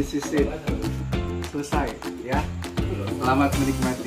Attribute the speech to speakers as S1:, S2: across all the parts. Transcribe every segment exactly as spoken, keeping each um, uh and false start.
S1: this is it. Selesai ya. Selamat menikmati.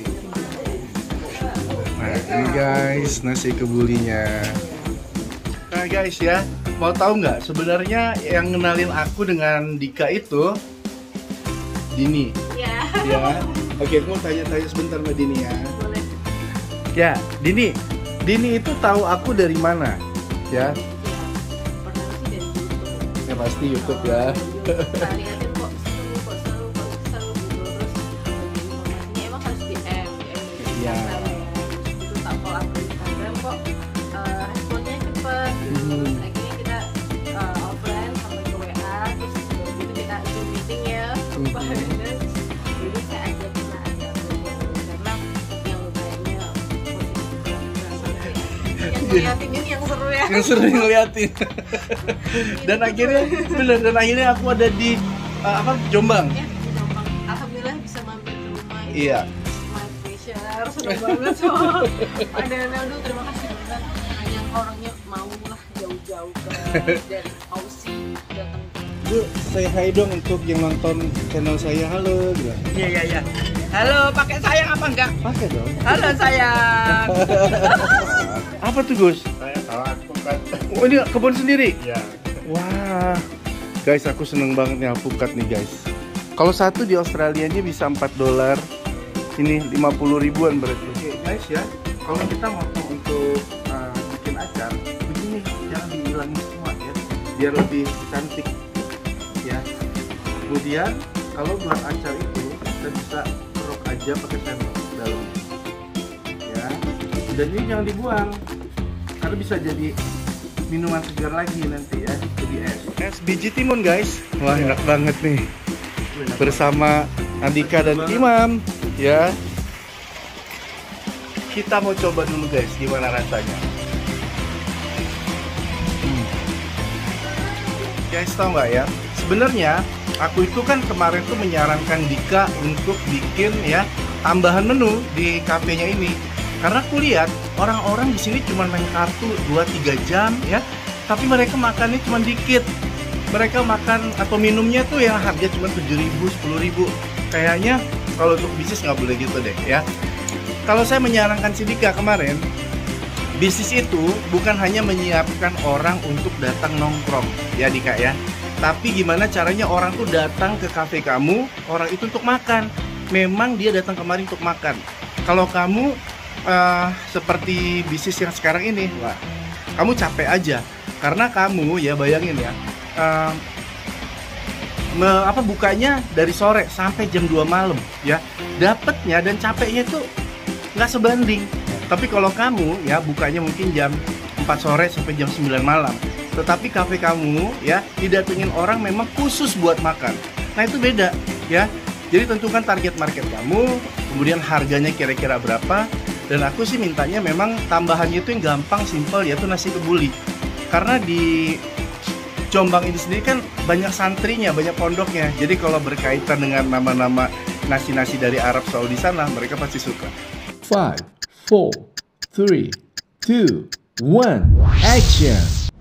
S1: Nah ini guys nasi kebulinya. Nah guys ya, mau tahu nggak sebenarnya yang ngenalin aku dengan Dika itu Dini.
S2: Ya.
S1: Ya. Oke, aku mau tanya-tanya sebentar Mbak Dini ya.
S2: Boleh.
S1: Ya, Dini. Dini itu tahu aku dari mana? Ya.
S2: Pertama sih dari YouTube.
S1: Ya pasti YouTube ya.
S2: Kita liatin kok seru, kok seru, kok seru gitu. Terus informasinya emang harus di M, di M
S1: Iya.
S2: Itu tak kalau aku Instagram kok eh, responnya cepet. Terus akhirnya kita eh, offline sampai ke W A, terus dari itu kita zoom meeting ya. Sumpah. Jadi saya ajak kena ada karena yang kayaknya yang ngeliatin ini yang seru ya.
S1: Yang sering ngeliatin. Dan akhirnya bener dan akhirnya aku ada di uh, apa Jombang.
S2: Ya, gampang. Alhamdulillah bisa mampir ke rumah.
S1: Iya.
S2: My pleasure, senang banget so. Ada Ronaldo, terima kasih banget. Yang orangnya mau lah jauh-jauh ke dari Aussie datang.
S1: Bu, say hi dong untuk yang nonton channel saya. Halo, gitu.
S3: Iya iya iya. Halo, pakai sayang apa enggak?
S1: Pakai dong.
S3: Halo sayang.
S1: Apa tuh Gus?
S4: Saya salah alpukat.
S1: Oh ini kebun sendiri?
S4: Ya.
S1: Wah, guys aku seneng banget nih alpukat nih guys. Kalau satu di Australianya bisa empat dolar. Ini lima puluh ribuan berarti. Oke guys ya, kalau kita mau untuk uh, bikin acar, begini jangan dihilangin semua ya, biar lebih cantik ya. Kemudian kalau buat acar itu kita bisa kerok aja pakai sendok dalamnya ya. Dan ini jangan dibuang karena bisa jadi minuman segar lagi nanti ya, jadi es. Es biji timun guys. Wah enak banget nih. Bersama Andika dan Imam ya. Kita mau coba dulu guys gimana rasanya. Hmm. Guys tahu nggak ya? Sebenarnya aku itu kan kemarin tuh menyarankan Dika untuk bikin ya tambahan menu di kafenya ini. Karena aku lihat orang-orang di sini cuma main kartu dua tiga jam ya, tapi mereka makannya cuma dikit. Mereka makan atau minumnya tuh yang harga cuma tujuh ribu, sepuluh ribu. Kayaknya kalau untuk bisnis nggak boleh gitu deh ya. Kalau saya menyarankan si Dika kemarin, bisnis itu bukan hanya menyiapkan orang untuk datang nongkrong ya Dika ya. Tapi gimana caranya orang tuh datang ke kafe kamu, orang itu untuk makan. Memang dia datang kemari untuk makan. Kalau kamu Uh, seperti bisnis yang sekarang ini, wah, kamu capek aja karena kamu ya bayangin ya, uh, me, apa bukanya dari sore sampai jam dua malam ya, dapatnya dan capeknya itu nggak sebanding. Tapi kalau kamu ya bukanya mungkin jam empat sore sampai jam sembilan malam, tetapi kafe kamu ya didatengin orang memang khusus buat makan. Nah itu beda ya. Jadi tentukan target market kamu, kemudian harganya kira-kira berapa. Dan aku sih mintanya memang tambahannya itu yang gampang, simpel, yaitu nasi kebuli. Karena di Jombang ini sendiri kan banyak santrinya, banyak pondoknya. Jadi kalau berkaitan dengan nama-nama nasi-nasi dari Arab Saudi sana, mereka pasti suka.
S5: five, four, three, two, one, action!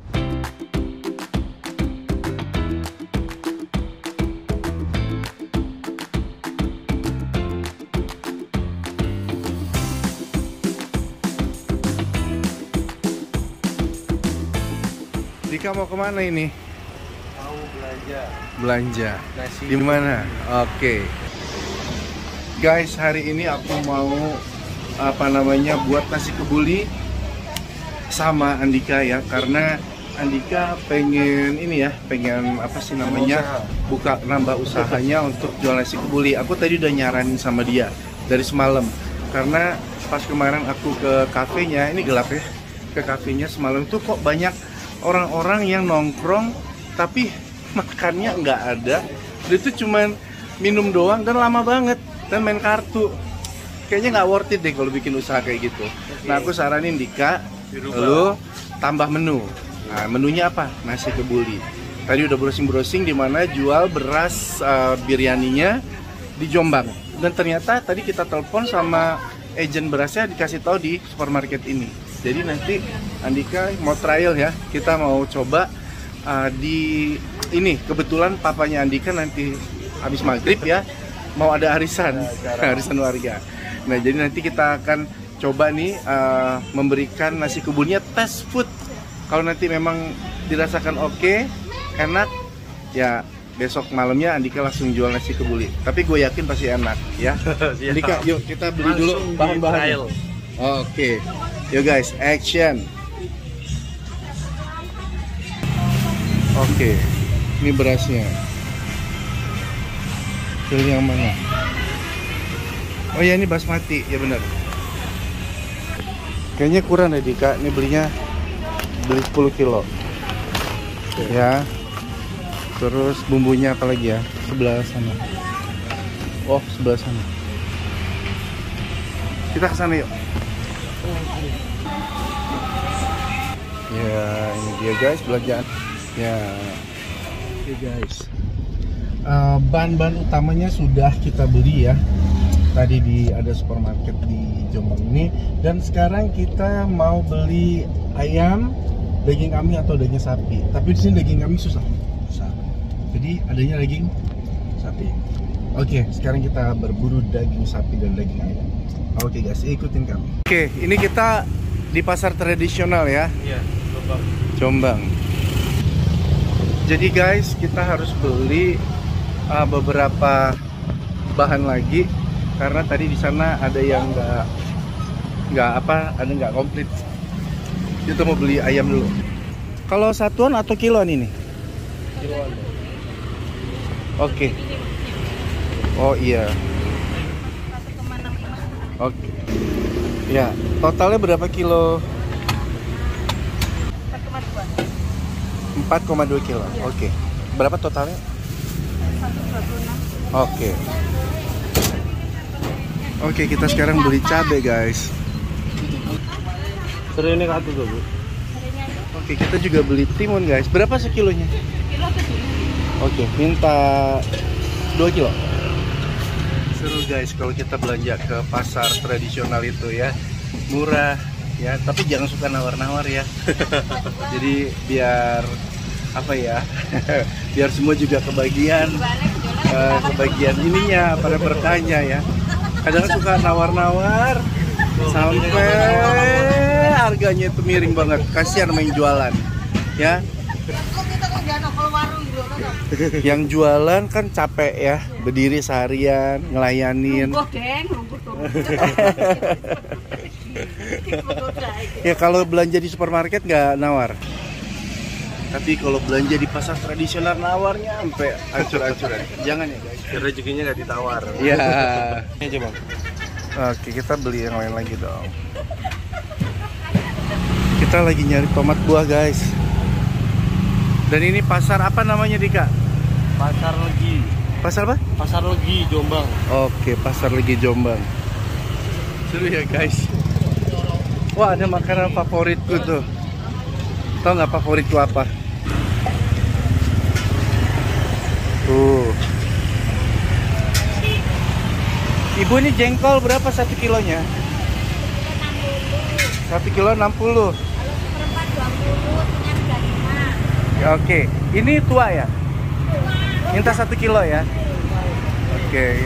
S1: Dika mau kemana ini?
S4: Mau belanja.
S1: Belanja.
S4: Nasi.
S1: Di mana? Oke. Guys, hari ini aku mau apa namanya buat nasi kebuli sama Andika ya, karena Andika pengen ini ya, pengen apa sih namanya buka nambah usahanya untuk jual nasi kebuli. Aku tadi udah nyaranin sama dia dari semalam, karena pas kemarin aku ke kafenya, ini gelap ya, ke kafenya semalam tuh kok banyak orang-orang yang nongkrong tapi makannya nggak ada. Dia tuh cuman minum doang dan lama banget dan main kartu. Kayaknya nggak worth it deh kalau bikin usaha kayak gitu. Nah aku saranin Dika, lu tambah menu. Nah menunya apa? Nasi kebuli. Tadi udah browsing-browsing di mana jual beras uh, biryaninya di Jombang. Dan ternyata tadi kita telepon sama agen berasnya, dikasih tahu di supermarket ini. Jadi nanti Andika mau trial ya, kita mau coba uh, di ini. Kebetulan papanya Andika nanti habis maghrib ya, mau ada arisan, arisan warga. Nah jadi nanti kita akan coba nih uh, memberikan nasi kebulnya tes food. Kalau nanti memang dirasakan oke, enak, ya besok malamnya Andika langsung jual nasi kebuli. Tapi gue yakin pasti enak ya. Andika, yuk kita beli dulu bahan-bahannya. Oke, yuk guys, action. Oke, ini berasnya. Pilih yang mana? Oh ya, ini basmati, ya benar. Kayaknya kurang deh Dika, ini belinya beli sepuluh kilo. Ya. Terus bumbunya apa lagi ya? Sebelah sana. Oh, sebelah sana. Kita ke sana yuk. Ya, ini dia guys belanjaan. Ya. Oke guys. Uh, bahan-bahan utamanya sudah kita beli ya. Tadi di ada supermarket di Jombang ini, dan sekarang kita mau beli ayam, daging kambing atau daging sapi. Tapi di sini daging kambing susah. Susah. Jadi adanya daging sapi. Oke, sekarang kita berburu daging sapi dan daging ayam. Oke guys, ikutin kami. Oke, ini kita di pasar tradisional ya.
S4: Iya, Jombang.
S1: Jombang. Jadi guys, kita harus beli uh, beberapa bahan lagi karena tadi di sana ada yang nggak nggak apa, ada nggak komplit. Kita mau beli ayam dulu. Kalau satuan atau kiloan ini?
S4: Kiloan.
S1: Oke. Oh iya. Oke. Ya, totalnya berapa kilo? empat koma dua kilo.
S2: Ya.
S1: Oke. Berapa totalnya?
S2: seratus dua puluh enam.
S1: Oke. Oke, kita sekarang beli cabai, guys.
S4: Seri ini satu tuh, Bu.
S1: Oke, kita juga beli timun, guys. Berapa sekilonya?
S2: Kilo tujuh.
S1: Oke, minta dua kilo. Seru guys kalau kita belanja ke pasar tradisional itu ya. Murah ya, tapi jangan suka nawar-nawar ya. Jadi biar apa ya? Biar semua juga kebagian uh, kebagian ininya pada bertanya ya. Kadang suka nawar-nawar sampai harganya itu miring banget. Kasihan main jualan ya. Yang jualan kan capek ya, berdiri seharian, ngelayanin. Ya kalau belanja di supermarket nggak nawar. Tapi kalau belanja di pasar tradisional nawarnya sampai ancur-ancuran. Jangan ya guys.
S4: Rezekinya nggak ditawar.
S1: Iya.
S4: Ini coba.
S1: Oke, kita beli yang lain lagi dong. Kita lagi nyari tomat buah guys. Dan ini pasar apa namanya Dika?
S4: Pasar Legi.
S1: Pasar apa?
S4: Pasar Legi Jombang.
S1: Oke, pasar Legi Jombang. Seru ya guys. Wah, ada makanan favoritku tuh. Tahu nggak favoritku apa? Tuh. Ibu, ini jengkol berapa satu kilonya? Satu kilo enam puluh. Oke, ini tua ya? Minta satu kilo ya? Oke.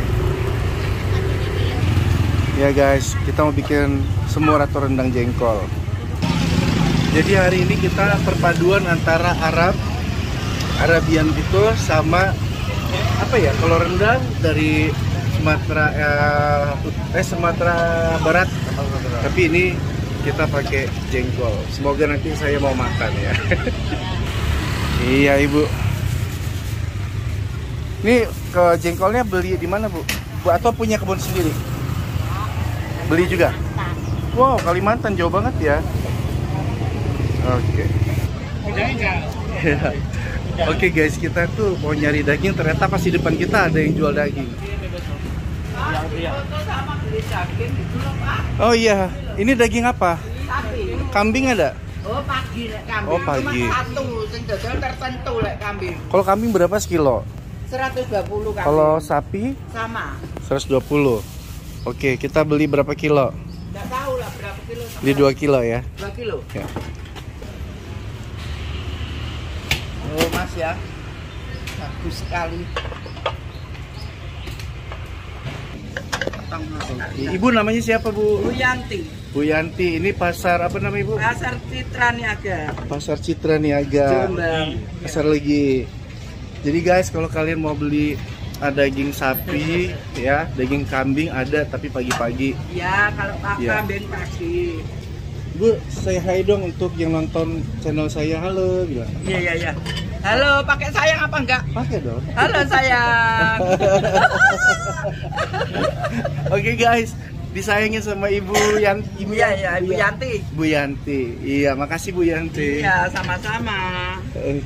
S1: Ya guys, kita mau bikin semur atau rendang jengkol. Jadi hari ini kita perpaduan antara Arab, Arabian itu sama apa ya? Kalau rendang dari Sumatera eh, eh Sumatera Barat, tapi ini kita pakai jengkol. Semoga nanti saya mau makan ya. Iya Ibu. Ini ke jengkolnya beli di mana Bu? Bu atau punya kebun sendiri? Beli juga? Wow, Kalimantan jauh banget ya. Oke. Oke guys, kita tuh mau nyari daging, ternyata pas di depan kita ada yang jual daging. Oh iya, ini daging apa? Kambing ada?
S3: Oh pagi lek kambing.
S1: Oh, pagi.
S3: Cuma satu sing dodol tertentu lek kambing.
S1: Kalau kambing berapa sekilo?
S3: seratus dua puluh kambing.
S1: Kalau sapi?
S3: Sama.
S1: seratus dua puluh. Oke, kita beli berapa kilo?
S3: Enggak tahu lah berapa kilo.
S1: Beli dua kilo ya.
S3: dua kilo.
S1: Ya.
S3: Oh Mas ya. Bagus sekali. delapan puluh sekali.
S1: Ibu namanya siapa, Bu?
S3: Bu Yanti,
S1: Bu Yanti. Ini pasar apa namanya, Ibu?
S3: Pasar Citra Niaga.
S1: Pasar Citra Niaga.
S3: Jombang.
S1: Pasar Legi. Jadi guys, kalau kalian mau beli uh, daging sapi, ya, daging kambing ada, tapi pagi-pagi.
S3: Ya, kalau pak
S1: Ya.
S3: kambing pagi.
S1: Bu, saya hai dong untuk yang nonton channel saya. Halo, bilang.
S3: Iya, iya, iya. Halo, pakai sayang apa enggak?
S1: Pakai dong.
S3: Halo sayang.
S1: Oke guys, disayangin sama Ibu Yanti. Ibu
S3: Iya, iya, Ibu Yanti.
S1: Bu Yanti. Iya, makasih Bu Yanti.
S3: Iya, sama-sama.
S1: Eh,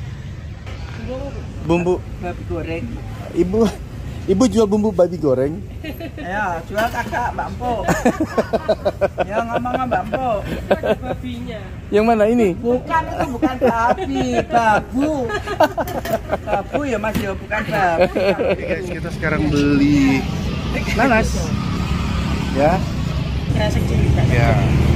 S1: Bumbu
S3: Babi goreng.
S1: Ibu Ibu jual bumbu babi goreng.
S3: Ya, jual kakak Mbak Empo. Ya ngomong Mbak Empo.
S2: babinya.
S1: Yang mana ini?
S3: Bukan, itu bukan babi, babu. Babu ya Mas, ya bukan babi.
S1: Oke guys, kita sekarang beli nanas. Ya. Ya.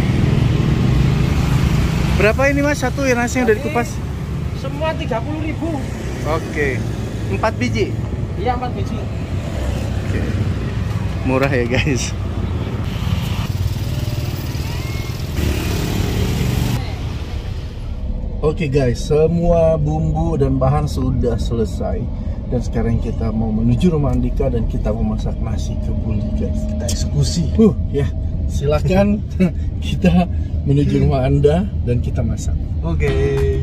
S1: Berapa ini Mas satu ya nasi yang dari kupas?
S3: Semua tiga puluh ribu.
S1: Oke. Empat biji.
S3: Iya, empat biji.
S1: Oke. Murah ya guys. Oke guys, semua bumbu dan bahan sudah selesai. Dan sekarang kita mau menuju rumah Andika dan kita mau masak nasi kebuli guys. Kita eksekusi. Uh, ya. Silakan kita menuju rumah Anda dan kita masak. Oke.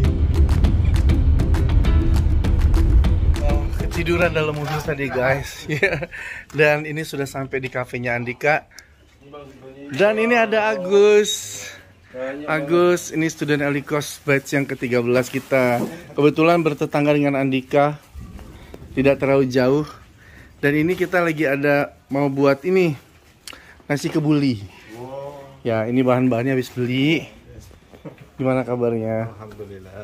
S1: Oh, ketiduran dalam mobil tadi guys. Ya. Dan ini sudah sampai di kafenya Andika. Dan ini ada Agus. Agus, ini student Elikos batch yang ke tiga belas kita. Kebetulan bertetangga dengan Andika. Tidak terlalu jauh. Dan ini kita lagi ada mau buat ini nasi kebuli. Ya, ini bahan-bahannya habis beli. Gimana kabarnya?
S4: Alhamdulillah.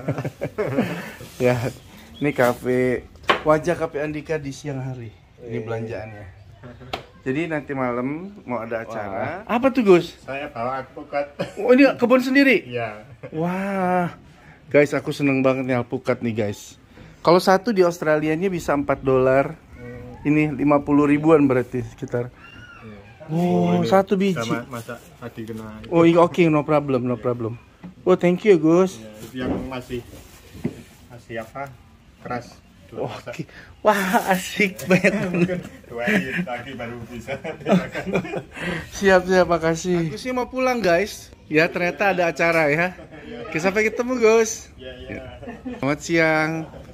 S1: Ya, ini kafe wajah kafe Andika di siang hari. Ini belanjaannya. Jadi nanti malam mau ada acara. Wah. Apa tuh Gus?
S4: Saya bawa alpukat.
S1: Oh, ini kebun sendiri?
S4: Iya.
S1: Wah, guys, aku seneng banget nih alpukat nih guys. Kalau satu di Australianya bisa empat dolar. Ini lima puluh ribuan berarti sekitar. Oh,
S4: ini
S1: satu biji.
S4: Sama masak tadi kena.
S1: Oh, iya, oke, no problem, no problem. Oh, thank you Gus.
S4: Ya, itu yang masih masih apa? Keras.
S1: Oh, oke. Wah, asik banget.
S4: Dua hari lagi baru bisa.
S1: Siap, siap, makasih. Aku sih mau pulang guys. Ya, ternyata ada acara ya. Oke, sampai ketemu Gus.
S4: Iya, iya.
S1: Selamat siang.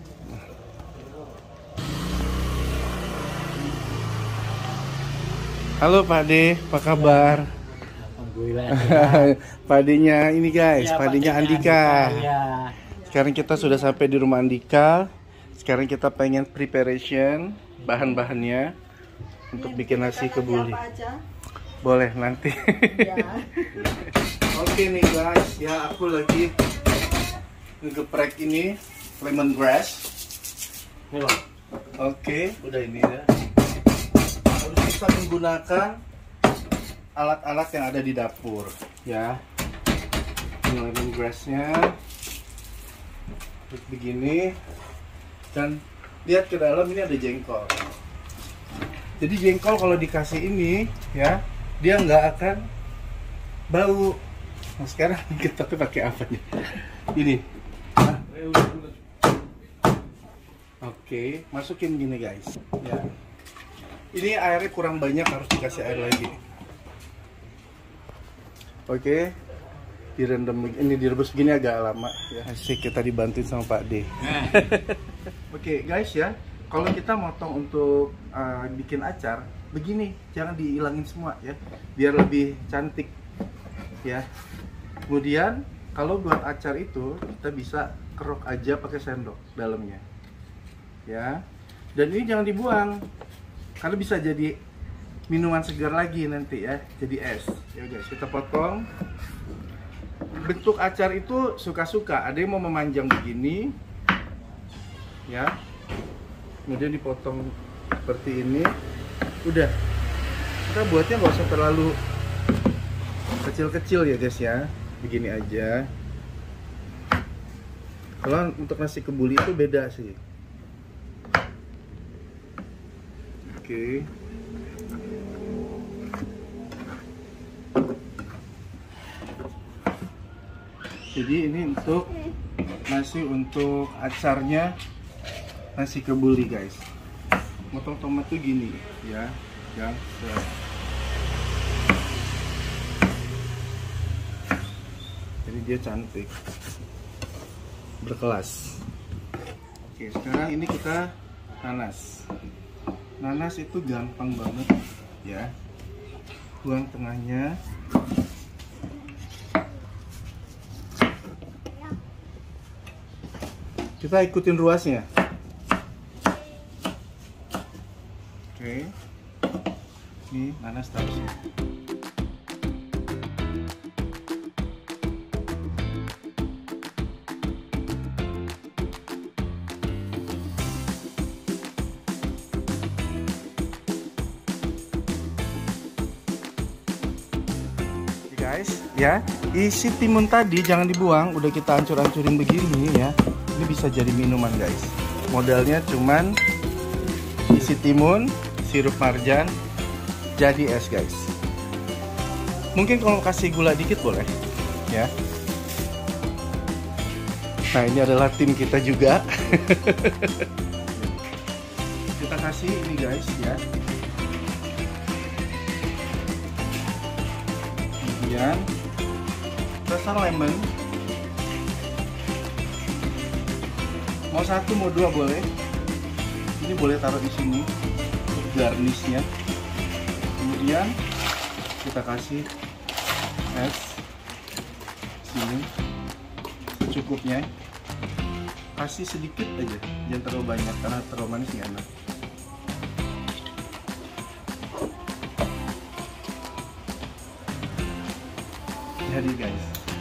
S1: Halo Pak De, apa kabar?
S3: Alhamdulillah.
S1: Pak D-nya ini guys,
S3: Ya,
S1: Pak D-nya Andika.
S3: Ya.
S1: Sekarang kita sudah sampai di rumah Andika. Sekarang kita pengen preparation bahan-bahannya untuk bikin nasi kebuli. Boleh nanti. Oke nih guys, ya aku lagi ngegeprek ini lemongrass. Oke, udah ini ya. Harus bisa menggunakan alat-alat yang ada di dapur, ya. Ini lemongrassnya, terus begini. Dan lihat ke dalam, ini ada jengkol. Jadi jengkol kalau dikasih ini ya, dia nggak akan bau. Nah sekarang kita pakai apa nih? Ini. Nah. Oke, masukin gini guys. Ya. Ini airnya kurang banyak, harus dikasih air lagi. Oke. Direndam, ini direbus begini agak lama ya. Asik, kita dibantuin sama Pak D. Oke guys ya, kalau kita motong untuk uh, bikin acar begini, jangan dihilangin semua ya, biar lebih cantik ya. Kemudian kalau buat acar itu kita bisa kerok aja pakai sendok dalamnya ya. Dan ini jangan dibuang karena bisa jadi minuman segar lagi nanti ya, jadi es. Ya guys, kita potong. Bentuk acar itu suka-suka, ada yang mau memanjang begini ya, kemudian dipotong seperti ini. Udah, kita buatnya nggak usah terlalu kecil-kecil ya guys ya, begini aja. Kalau untuk nasi kebuli itu beda sih. Oke, Jadi ini untuk nasi untuk acarnya nasi kebuli guys. Motong tomat tuh gini ya, yang jadi dia cantik, berkelas. Oke, sekarang ini kita nanas. Nanas itu gampang banget ya. Buang tengahnya. Kita ikutin ruasnya. Oke. Ini nanas taruh. Guys, ya, isi timun tadi jangan dibuang, udah kita hancur-hancurin begini ya. Ini bisa jadi minuman guys. Modalnya cuman isi timun, sirup marjan, jadi es guys. Mungkin kalau kasih gula dikit boleh, ya. Nah ini adalah tim kita juga. Kita kasih ini guys ya. Kemudian rasa lemon. Mau satu, mau dua boleh. Ini boleh taruh di sini garnishnya. Kemudian kita kasih es sini secukupnya. Kasih sedikit aja, jangan terlalu banyak karena terlalu manis nggak enak. Jadi guys,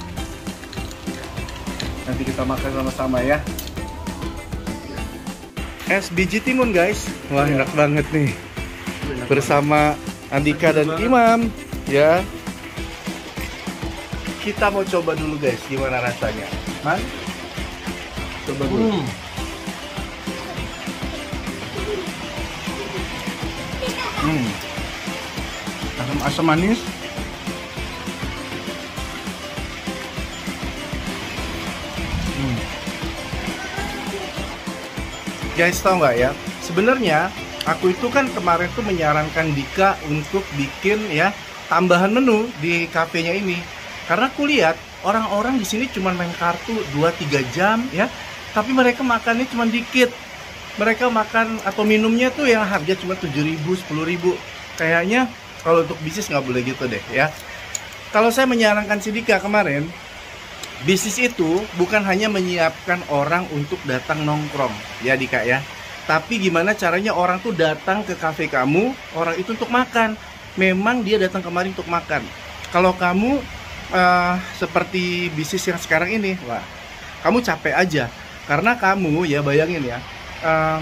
S1: nanti kita makan sama-sama ya. Es biji timun guys, wah enak banget nih, bersama Andika dan Imam ya. Kita mau coba dulu guys, gimana rasanya, Man? Coba dulu. Hmm. Hmm. Asam-asam manis. Hmm. Guys, tau nggak ya? Sebenarnya aku itu kan kemarin tuh menyarankan Dika untuk bikin ya tambahan menu di kafenya ini. Karena aku lihat orang-orang di sini cuma main kartu dua tiga jam ya, tapi mereka makannya cuma dikit. Mereka makan atau minumnya tuh yang harga cuma tujuh ribu, sepuluh ribu. Kayaknya kalau untuk bisnis nggak boleh gitu deh ya. Kalau saya menyarankan si Dika kemarin, bisnis itu bukan hanya menyiapkan orang untuk datang nongkrong ya Dika ya, tapi gimana caranya orang tuh datang ke kafe kamu, orang itu untuk makan. Memang dia datang kemari untuk makan. Kalau kamu uh, seperti bisnis yang sekarang ini, wah, kamu capek aja. Karena kamu ya bayangin ya, uh,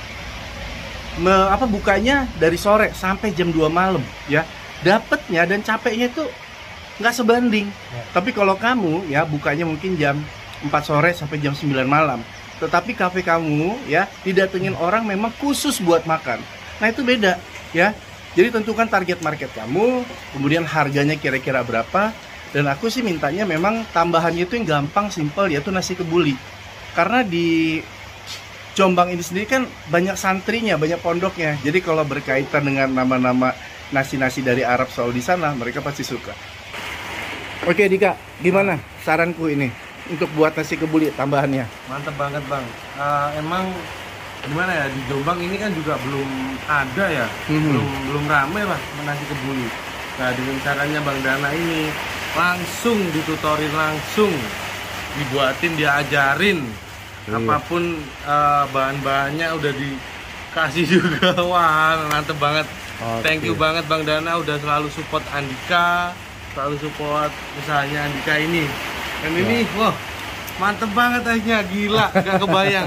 S1: me, apa bukanya dari sore sampai jam dua malam ya, dapatnya dan capeknya itu nggak sebanding. Ya. Tapi kalau kamu ya bukanya mungkin jam empat sore sampai jam sembilan malam, tetapi kafe kamu ya didatengin orang memang khusus buat makan. Nah itu beda ya. Jadi tentukan target market kamu, kemudian harganya kira-kira berapa. Dan aku sih mintanya memang tambahannya itu yang gampang, simple, yaitu nasi kebuli. Karena di Jombang ini sendiri kan banyak santrinya, banyak pondoknya. Jadi kalau berkaitan dengan nama-nama nasi-nasi dari Arab Saudi sana, mereka pasti suka. Oke Dika, gimana saranku ini untuk buat nasi kebuli tambahannya?
S4: Mantap banget bang. Uh, emang gimana ya, di Jombang ini kan juga belum ada ya, mm-hmm. belum belum ramai lah nasi kebuli. Nah dengan caranya Bang Dana ini langsung ditutorin, langsung dibuatin, diajarin, iya. Apapun uh, bahan-bahannya udah dikasih juga. Wah mantep banget. Okay. Thank you banget Bang Dana udah selalu support Andika, selalu support usahanya Andika ini. Dan ya. Ini wah mantep banget aja, gila, gak kebayang.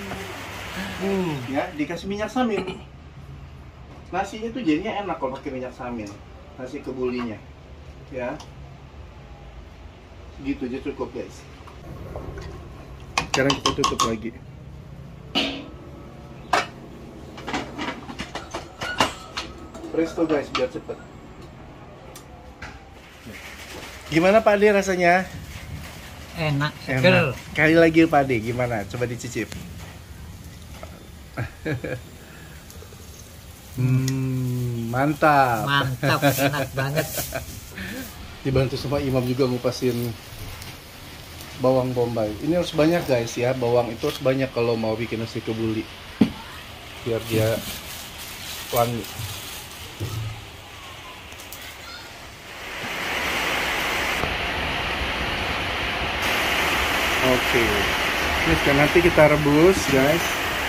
S4: hmm.
S1: Ya dikasih minyak samin, nasinya tuh jadinya enak kalau pakai minyak samin, nasi kebulinya ya. Gitu aja cukup guys. Sekarang kita tutup lagi. Presto guys, biar cepet. Gimana Pak Ade rasanya?
S3: Enak,
S1: Enak.
S3: seger.
S1: Kali lagi Pak Ade, gimana? Coba dicicip. Hmm, mantap.
S3: Mantap, enak banget.
S1: Dibantu sama Imam juga ngupasin bawang bombay. Ini harus banyak guys ya, bawang itu harus banyak kalau mau bikin nasi kebuli. Biar dia wangi. Oke, ini sekarang nanti kita rebus guys.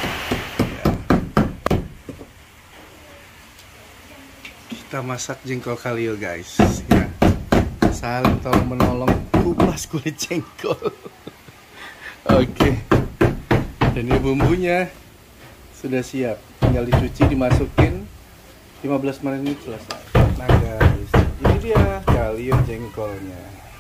S1: Kita masak jengkol kalio guys. Ya, saling tolong menolong kupas kulit jengkol. Oke, dan ini bumbunya sudah siap. Tinggal dicuci, dimasukin. lima belas menit selesai. Nah guys, ini dia kalio jengkolnya.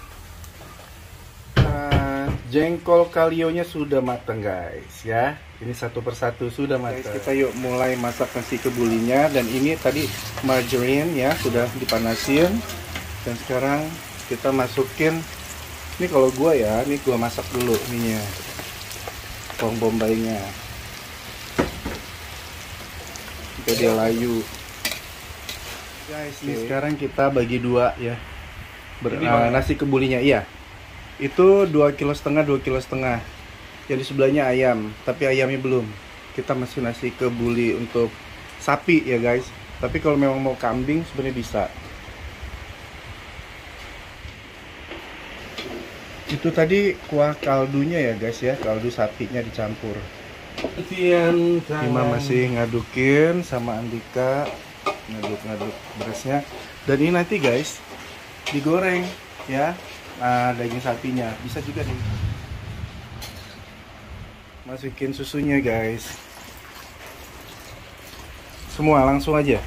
S1: Nah, jengkol kalionya sudah matang guys ya. Ini satu persatu sudah matang. Guys, kita yuk mulai masak nasi kebulinya. Dan ini tadi margarine ya sudah dipanasin. Dan sekarang kita masukin. Ini kalau gua ya, ini gua masak dulu ininya. Bawang bombaynya. Kita dia layu. Guys, ini sekarang kita bagi dua ya. Ber, uh, nasi kebulinya iya. Itu dua kilo setengah, dua kilo setengah. Yang di sebelahnya ayam, tapi ayamnya belum. Kita masih nasi kebuli untuk sapi ya guys. Tapi kalau memang mau kambing sebenarnya bisa. Itu tadi kuah kaldunya ya guys ya, kaldu sapinya dicampur. Imam masih ngadukin sama Andika, ngaduk-ngaduk berasnya. Dan ini nanti guys digoreng ya. Nah, daging sapinya bisa juga nih. Masukin susunya guys. Semua langsung aja.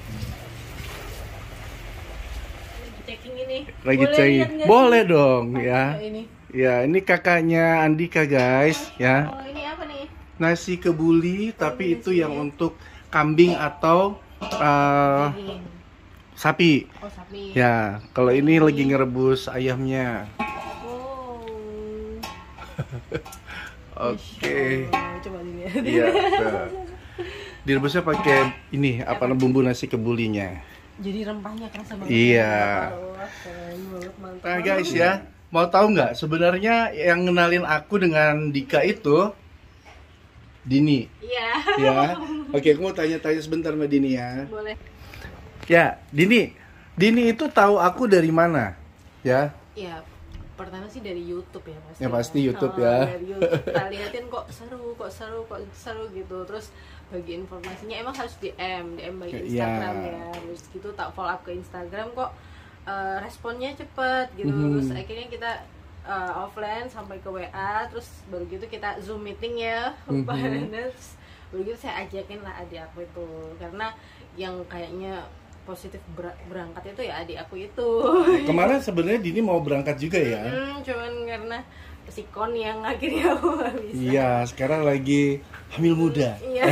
S2: Checking ini.
S1: Lagi
S2: Boleh
S1: cek.
S2: lihat nggak
S1: Boleh
S2: sih?
S1: dong
S2: Apa
S1: ya.
S2: ini?
S1: Ya, ini kakaknya Andika guys ya.
S2: Oh, ini apa nih?
S1: Nasi kebuli tapi itu yang untuk kambing atau uh,
S2: Daging.
S1: sapi.
S2: Oh, sapi.
S1: Ya, kalau ini lagi ngerebus ayamnya.
S2: Oh.
S1: Oke.
S2: Oh, coba dilihat.
S1: Iya. tuh. Direbusnya pakai ini apa bumbu nasi kebulinya.
S2: Jadi rempahnya kerasa banget.
S1: Iya.
S2: Wah, keren banget, mantap.
S1: Nah guys ya, mau tahu nggak sebenarnya yang ngenalin aku dengan Dika itu Dini.
S2: Iya.
S1: Ya. Oke, aku mau tanya-tanya sebentar sama Dini ya.
S2: Boleh.
S1: Ya, Dini. Dini itu tahu aku dari mana? Ya.
S2: Ya, pertama sih dari YouTube ya pasti.
S1: Ya, pasti YouTube ya.
S2: Dari YouTube. Kita liatin kok seru, kok seru, kok seru gitu. Terus bagi informasinya emang harus D M, D M by
S1: Ya.
S2: Instagram ya. Terus gitu tak follow up ke Instagram kok eh, responnya cepet gitu.
S1: Mhm.
S2: Terus akhirnya kita eh, offline sampai ke W A, terus baru gitu kita Zoom meeting ya.
S1: Mhm.
S2: Terus baru gitu saya ajakin lah adik aku itu. Karena yang kayaknya positif ber- berangkat itu ya adik aku itu.
S1: Kemarin sebenarnya Dini mau berangkat juga ya.
S2: Hmm, cuman karena psikon yang akhirnya aku nggak bisa.
S1: Iya, sekarang lagi hamil muda.
S2: Iya.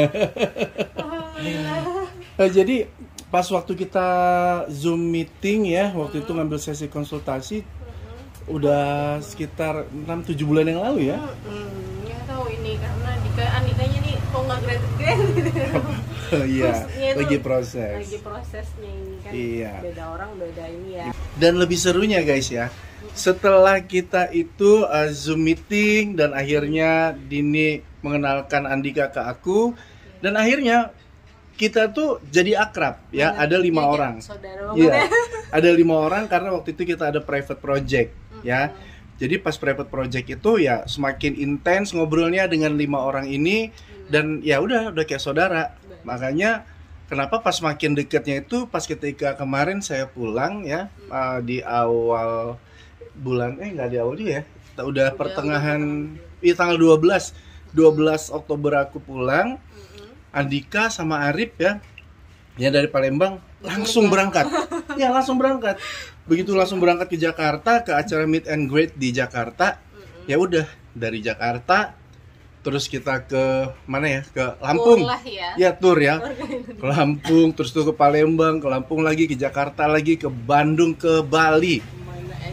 S2: Alhamdulillah.
S1: Nah, jadi pas waktu kita Zoom meeting ya, waktu itu ngambil sesi konsultasi udah sekitar enam tujuh bulan yang lalu ya.
S2: Hmm, nggak tahu ini karena Dika Andikanya nih kok nggak grade-grade gitu.
S1: Iya,
S2: Maksudnya itu
S1: lagi proses.
S2: Lagi prosesnya ini kan.
S1: Iya.
S2: Beda orang beda ini ya.
S1: Dan lebih serunya guys ya, setelah kita itu uh, Zoom meeting dan akhirnya Dini mengenalkan Andika ke aku dan akhirnya kita tuh jadi akrab ya.
S2: Bener.
S1: Ada lima
S2: Jadi
S1: orang.
S2: Saudara
S1: Iya,
S2: banget ya.
S1: ada lima orang karena waktu itu kita ada private project ya. Jadi pas private project itu ya semakin intens ngobrolnya dengan lima orang ini dan ya udah udah kayak saudara. Makanya kenapa pas makin dekatnya itu pas ketika kemarin saya pulang ya uh, di awal bulan eh nggak di awal juga ya. Udah, udah pertengahan iya tanggal dua belas Oktober aku pulang. Andika sama Arif ya. Ya dari Palembang langsung berangkat. Ya langsung berangkat. Begitu langsung berangkat ke Jakarta ke acara meet and greet di Jakarta. Ya udah dari Jakarta terus kita ke mana ya? Ke Lampung.
S2: Tur lah ya.
S1: Ya tur ya. Ke Lampung terus tuh ke Palembang, ke Lampung lagi, ke Jakarta lagi, ke Bandung, ke Bali.
S2: Kemana aja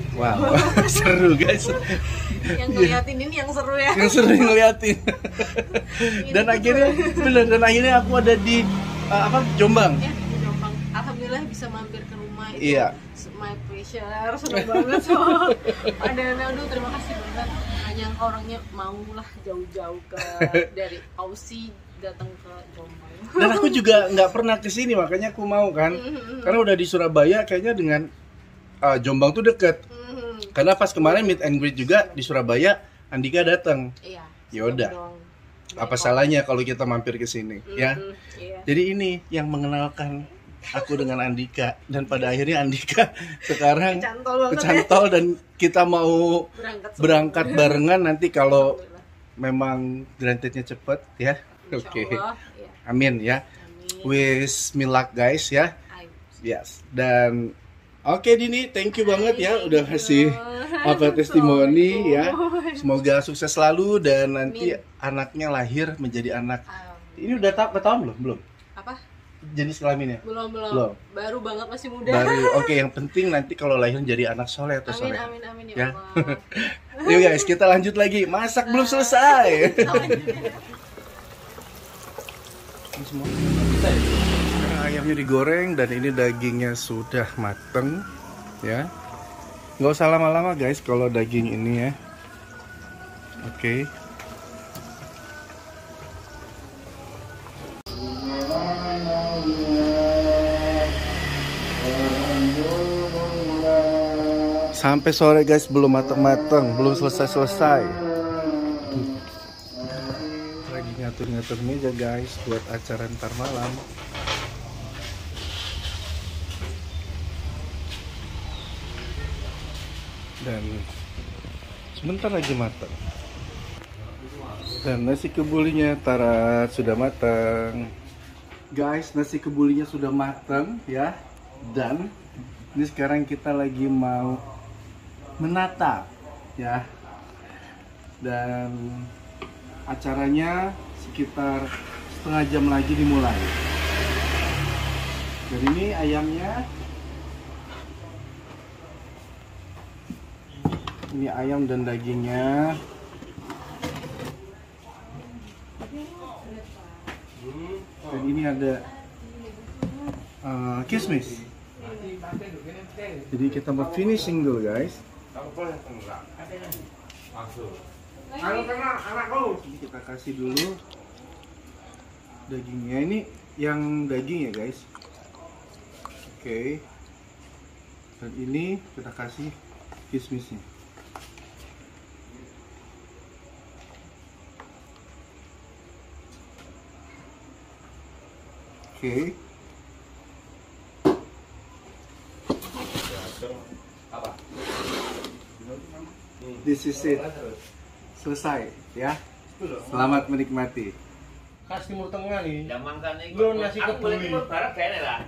S1: Wow, seru guys.
S2: Yang ngeliatin ini yang seru ya.
S1: Yang seru ngeliatin. Dan akhirnya, bener, dan akhirnya aku ada di uh, apa Jombang.
S2: Ya, di Jombang. Alhamdulillah bisa mampir ke rumah itu.
S1: Iya.
S2: My pleasure, seneng banget so. Ada, aduh terima kasih banget. Hanya orangnya mau lah jauh-jauh ke dari Aussie datang ke Jombang.
S1: Dan aku juga nggak pernah kesini, makanya aku mau kan. Karena udah di Surabaya, kayaknya dengan uh, Jombang tuh deket. Karena pas kemarin meet and greet juga di Surabaya, Andika datang.
S2: Iya.
S1: Ya udah. Apa salahnya kalau kita mampir ke sini, mm-hmm, ya?
S2: Iya.
S1: Jadi ini yang mengenalkan aku dengan Andika, dan pada akhirnya Andika sekarang
S2: Kecantol banget
S1: kecantol
S2: ya.
S1: Dan kita mau
S2: Berangkat,
S1: berangkat barengan nanti kalau memang grantednya cepet ya. Oke. Okay.
S2: Ya.
S1: Amin ya.
S2: Amin.
S1: Wish me luck guys ya.
S2: Ayo.
S1: Yes. Dan oke okay, Dini, thank you banget ya udah kasih apa testimoni ya. Semoga sukses selalu dan nanti Amin. Anaknya lahir menjadi anak. Um, Ini udah ta tahun belum? Belum.
S2: Apa?
S1: Jenis kelaminnya?
S2: Belum, belum.
S1: Belum.
S2: Baru banget masih muda.
S1: Baru. Oke, okay, yang penting nanti kalau lahir jadi anak soleh atau soleh.
S2: Amin, amin, amin ya, ya? Allah.
S1: Yuk guys, kita lanjut lagi. Masak belum selesai. Nah, ayamnya digoreng dan ini dagingnya sudah mateng ya. Nggak usah lama-lama guys kalau daging ini ya. Oke. Okay. Sampai sore guys belum mateng-mateng, belum selesai-selesai. Lagi ngatur-ngatur meja guys buat acara ntar malam. Dan sebentar lagi matang. Dan nasi kebulinya tara sudah matang. Guys, nasi kebulinya sudah matang ya. Dan ini sekarang kita lagi mau menata ya. Dan acaranya sekitar setengah jam lagi dimulai. Dan ini ayamnya. Ini ayam dan dagingnya. Dan ini ada uh, kismis. Jadi kita mau finishing dulu guys. Jadi kita kasih dulu dagingnya. Ini yang daging ya guys. Oke. Okay. Dan ini kita kasih kismisnya. Oke. Okay. This is it. Selesai ya. Selamat menikmati.
S4: Khas Timur Tengah nih.
S6: Zaman kan iki.
S4: Lo nasi kebuli.
S6: Barat kene lah.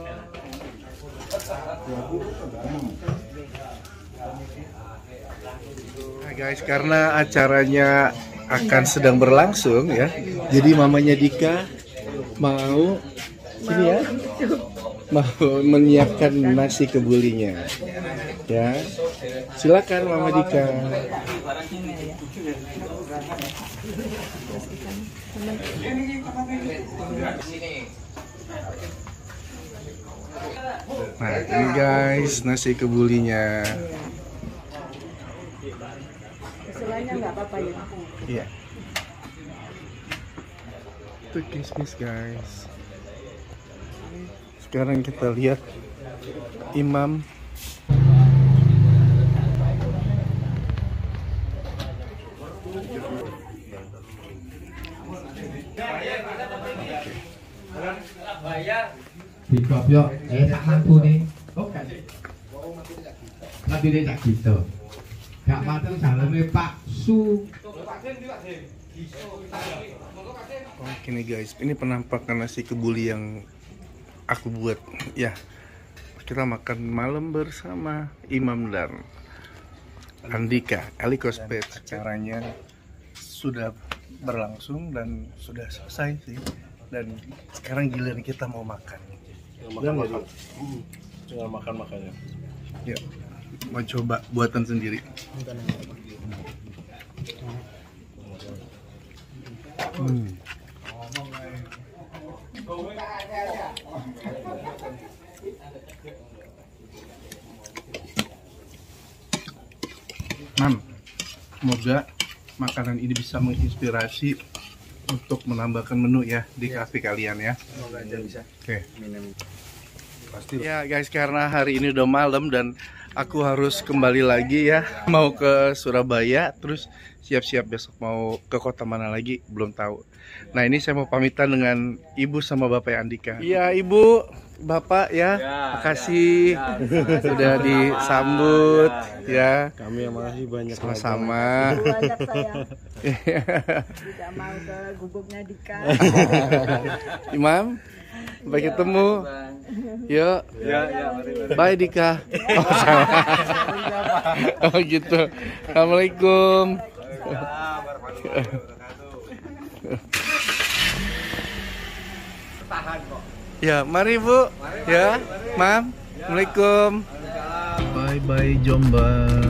S1: Nah guys, karena acaranya akan sedang berlangsung ya. Jadi mamanya Dika mau sini ya. Mau menyiapkan nasi kebulinya. Ya. Silakan Mama Dika. Nah, ini guys nasi kebulinya.
S2: Istilahnya nggak apa-apa ya.
S1: Iya. Itu kismis guys. Sekarang kita lihat imam.
S7: Dikopyo eh sak mantune. Oke. Latine tak gitu. Gak mateng saleme Pak Su.
S1: Oke nih guys, ini penampakan nasi kebuli yang aku buat ya. Kita makan malam bersama Imam dan Andika Elikospet. Acaranya sudah berlangsung dan sudah selesai sih. Dan sekarang giliran kita mau makan.
S4: Makan makan. Tinggal makan makannya.
S1: Ya. mau coba buatan sendiri. Hmm. Mam, semoga makanan ini bisa menginspirasi untuk menambahkan menu ya di kafe kalian ya.
S3: Semoga aja bisa.
S1: Oke.
S3: Minum.
S1: Pasti. Ya guys, karena hari ini udah malam dan aku harus kembali lagi ya, mau ke Surabaya, terus siap-siap besok mau ke kota mana lagi belum tahu. Nah ini saya mau pamitan dengan Ibu sama Bapak Andika. Iya Ibu, Bapak ya,
S4: Ya,
S1: makasih
S4: ya, ya.
S1: sudah disambut
S4: Ya,
S1: ya.
S4: Kami yang makasih banyak.
S1: Sama-sama.
S6: Banyak saya tidak mau ke gubuknya Dika.
S1: Imam, sampai ketemu. Yuk.
S4: Ya, ya, mari, mari.
S1: Bye Dika. Oh, sama. Oh gitu. Assalamualaikum. Ya, mari Bu. Ya, Mam. Assalamualaikum. Bye bye Jombang.